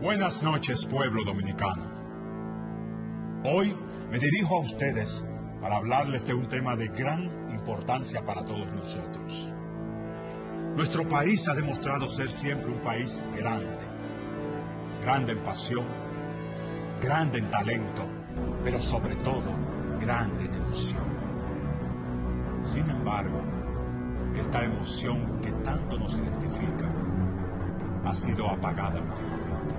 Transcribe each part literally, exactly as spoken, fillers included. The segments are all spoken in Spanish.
Buenas noches, pueblo dominicano. Hoy me dirijo a ustedes para hablarles de un tema de gran importancia para todos nosotros. Nuestro país ha demostrado ser siempre un país grande, grande en pasión, grande en talento, pero sobre todo grande en emoción. Sin embargo, esta emoción que tanto nos identifica ha sido apagada últimamente.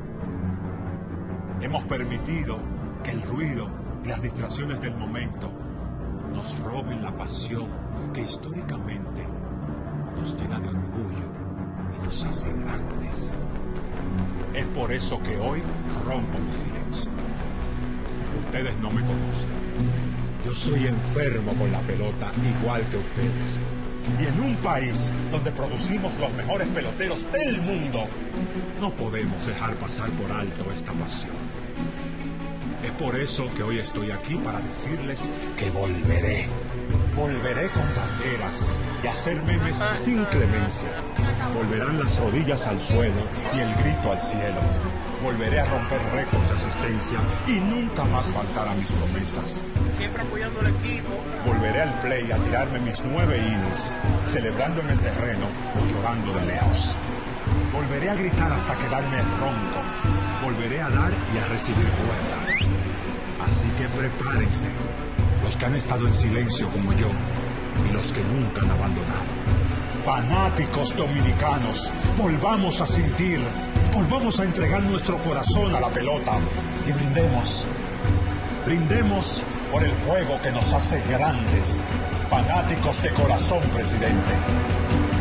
Hemos permitido que el ruido y las distracciones del momento nos roben la pasión que históricamente nos llena de orgullo y nos hace grandes. Es por eso que hoy rompo mi silencio. Ustedes no me conocen. Yo soy enfermo con la pelota igual que ustedes. Y en un país donde producimos los mejores peloteros del mundo, no podemos dejar pasar por alto esta pasión. Es por eso que hoy estoy aquí para decirles que volveré. Volveré con banderas y hacer memes sin clemencia. Volverán las rodillas al suelo y el grito al cielo. Volveré a romper récords de asistencia y nunca más faltar a mis promesas. Siempre apoyando al equipo. Volveré al play a tirarme mis nueve innings, celebrando en el terreno o llorando de lejos. Volveré a gritar hasta quedarme ronco. Volveré a dar y a recibir cuerda. Así que prepárense, los que han estado en silencio como yo y los que nunca han abandonado. Fanáticos dominicanos, volvamos a sentir, volvamos a entregar nuestro corazón a la pelota y brindemos. Brindemos por el juego que nos hace grandes, fanáticos de corazón, presidente.